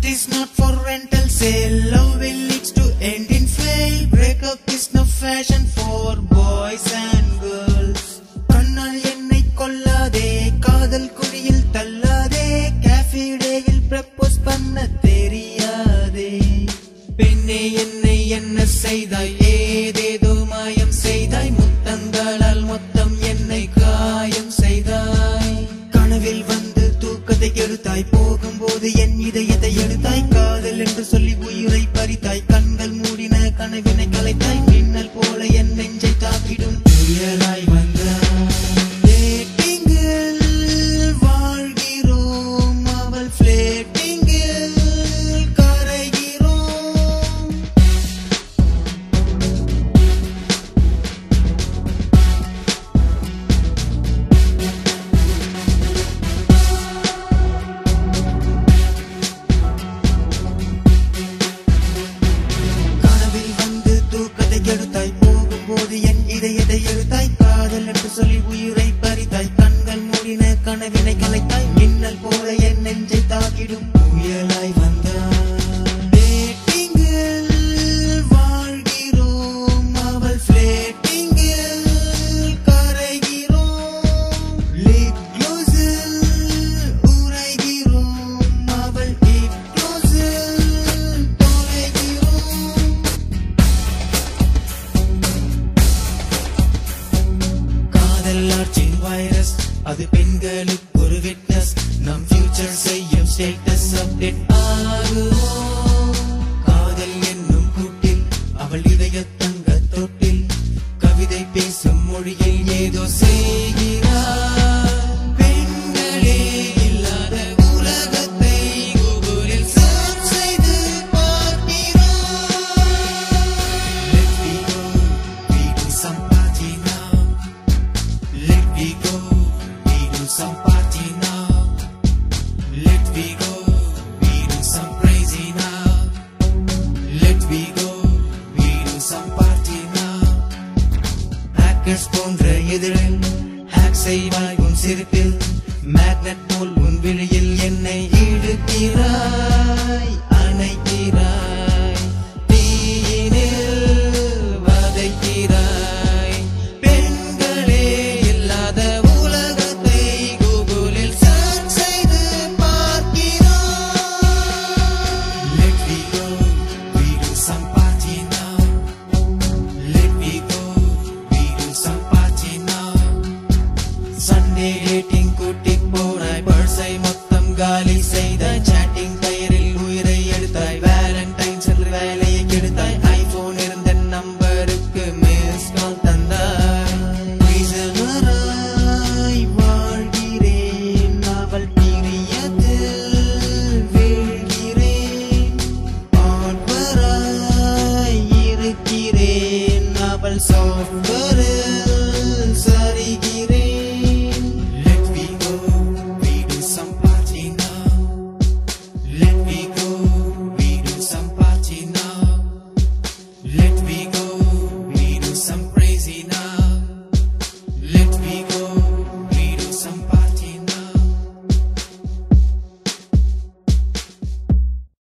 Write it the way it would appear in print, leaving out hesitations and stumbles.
is not for rental sale. Love will leads to end in fail. Breakup is no fashion for boys and girls. கண்ணால் என்னை கொல்லாதே, காதல் குழியில் தள்ளாதே, cafe டேயில் propose பண்ண தெரியாதே. பெண்ணே என்னை என்ன செய்தாய், ஏதேதோ மாயம் செய்தாய், முத்தங்களால் மொத்தம் என்னை காயம் செய்தாய். கனவில் வந்து தூக்கத்தை எடுத்தாய், போகும்போது என் இதயத்தை எடுத்தாய். காதல் என்று சொல்லி உயிரை பறித்தாய், கண்கள் மூடின கனவினை கலைத்தாய். மின்னல் போல என் நெஞ்சை தாக்கிடும் புயலாய் வந்தாய். டேட்டிங்கில் வாழ்கிறோம், அவள் ஃப்ளேட்டிங்கில் கரைகிறோம். கனவில் வந்து தூக்கத்தை எடுத்தாய், போகும்போது என் இதயத்தை எடுத்தாய். காதல் என்று சொல்லி உயிரை பறித்தாய், கண்கள் மூடின கனவினை கலைத்தாய். மின்னல் போல என் நெஞ்சை தாக்கிடும் புயலாய் வந்தாய். டேட்டிங்கில் வாழ்கிறோம், அவள் ஃப்ளேட்டிங்கில் கரைகிறோம். லிப் க்ளோஸில் உறைகிறோம், அவள் ஹிப் க்ளோஸில் தொலைகிறோம். காதல் ஆர்ச்சின் வைரஸ், அது பெண்களுக்கு ஒரு விட்னஸ். நம் ஃபியூச்சர் செய்யும் ஸ்டேட்டஸ் அப்டேட் ஆகுவோம். காதல் என்னும் கூட்டில் அவள் இதய தங்க தொட்டில், கவிதை பேசும் மொழியில் ஏதோ செய்கிறார். பெண்களே இல்லாத உலகத்தை கூகுளில் சர்ச் செய்து பார்க்கிறோம். Let me go, we do some party now. Let me go, we do some party now. Let me go, we do some crazy now. Let me go, we do some party now. Hackers போன்ற எதிரில் hack செய்வாய் உன் சிரிப்பில், magnet போல் உன் விழியில் என்னை இழுக்கிறாய்.